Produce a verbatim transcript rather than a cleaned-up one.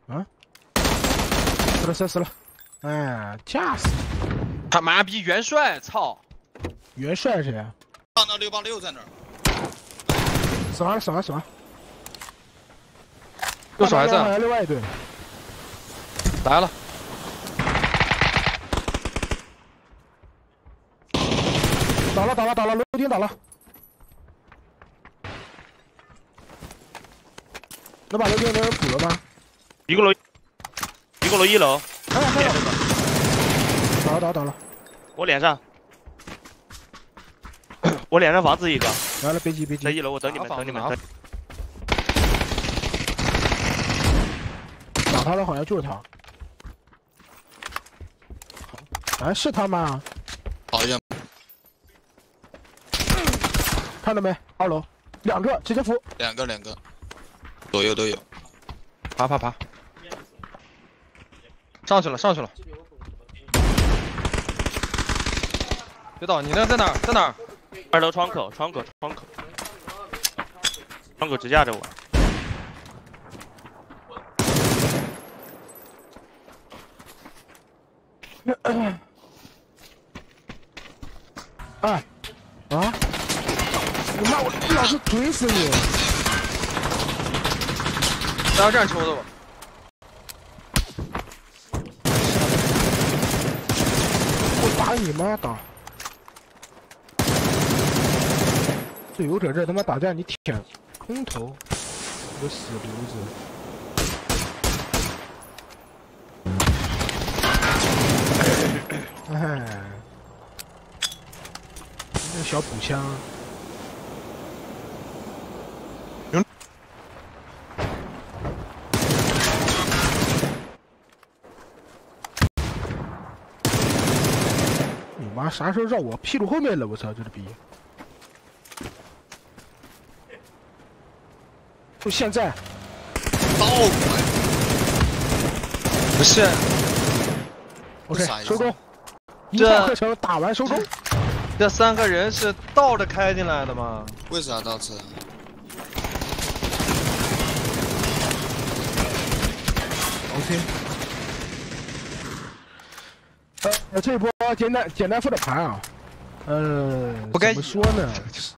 啊！死了死了死了！哎，吓死！ 他妈逼元帅，操！ 元帅谁啊？ 上到六八六在那儿。 死完了死完了死完了！ 右手还在。 另外一队。 来了。 倒了倒了倒了，楼顶倒了。能把楼顶的人补了吗？ 一个楼，一个楼一楼。 还有还有。倒了倒了倒了。 我脸上。我脸上房子一个。 来了，别急别急。 在一楼，我等你们等你们等。 打他的好像就是他。哎，是他吗？ 好像。 看到没？二楼两个，直接扶。 两个两个，左右都有。 爬爬爬。上去了上去了。别倒，你那在哪儿？在哪儿？ 二楼窗口，窗口，窗口，窗口支架着我。 哎，啊！你妈！我老是怼死你！ 加油站抽的我。 我打你妈打！这有者这他妈打架你舔空投，你个死犊子！哎，那小补枪。你妈啥时候让我屁股后面了？我操，这个逼！就现在， 刀不是 ，OK， 收工。一这套课程打完收工。 这三个人是倒着开进来的吗？ 为啥倒车 ？OK。呃，这一波简单简单复的盘啊，呃， 不该怎么说呢？